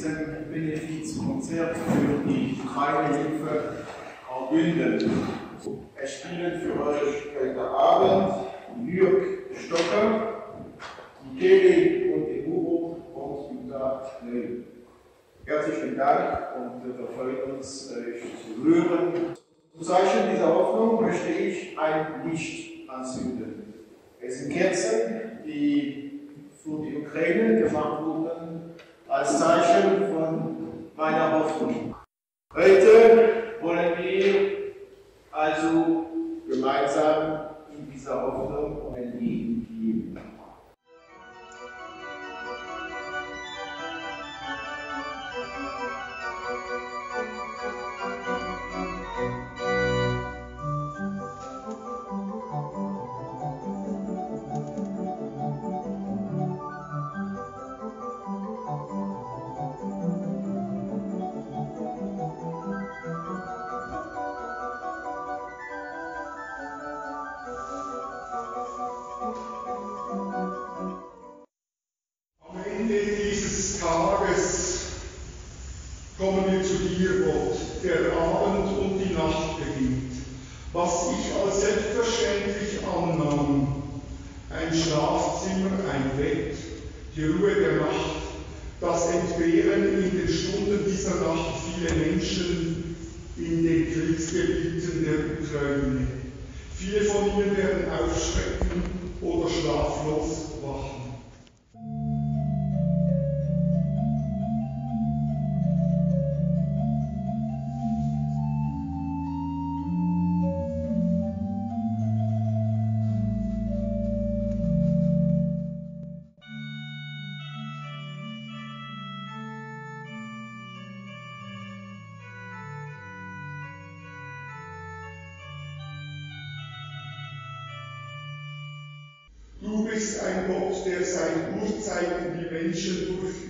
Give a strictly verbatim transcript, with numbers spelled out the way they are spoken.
diesem Benefizkonzert für die Ukraine-Hilfe Graubünden. Es spielen für euch heute Abend Jürg Stocker, die Kelly und die Guru und Jutta Neu. Herzlichen Dank und wir freuen uns, euch zu hören. Zum Zeichen dieser Hoffnung möchte ich ein Licht anzünden. Es sind Kerzen, die für die Ukraine gemacht wurden, als Zeichen von meiner Hoffnung. Heute wollen wir also gemeinsam in dieser Hoffnung ein Lied geben. Dieses Tages kommen wir zu dir, Gott, der Abend und die Nacht beginnt. Was ich als selbstverständlich annahm, ein Schlafzimmer, ein Bett, die Ruhe der Nacht, das entbehren in den Stunden dieser Nacht viele Menschen in den Kriegsgebieten der Ukraine. Viele von ihnen werden aufschrecken oder schlaflos wachen. Du bist ein Gott, der seit Urzeiten die Menschen durch